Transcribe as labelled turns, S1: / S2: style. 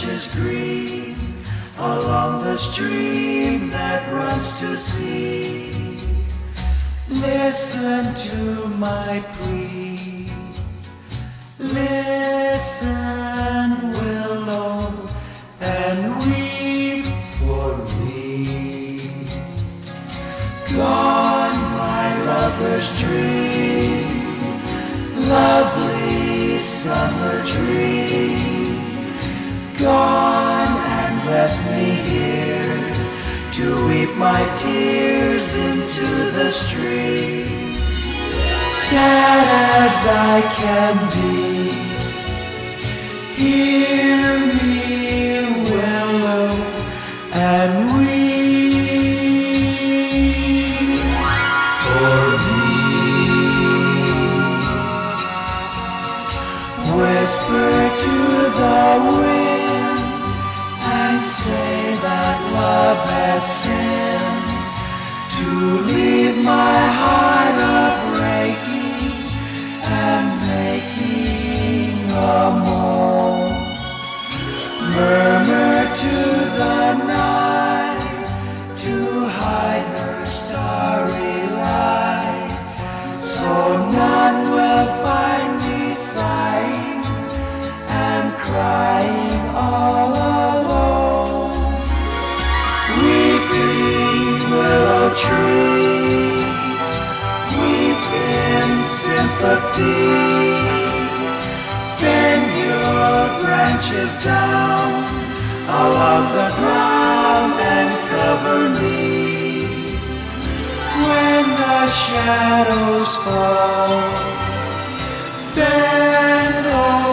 S1: branches green along the stream that runs to sea. Listen to my plea. Listen, Willow, and weep for me. Gone my lover's dream, lovely summer dream. Gone and left me here to weep my tears into the stream. Sad as I can be, hear me, Willow, and weep for me. Whisper to the wind and say that love has sinned, to leave my heart a-breaking and making a moan. Murmur to the night to hide her starry light, so none will find me sighing and crying all alone. Weeping willow tree, weep in sympathy. Bend your branches down along the ground and cover me. When the shadows fall, bend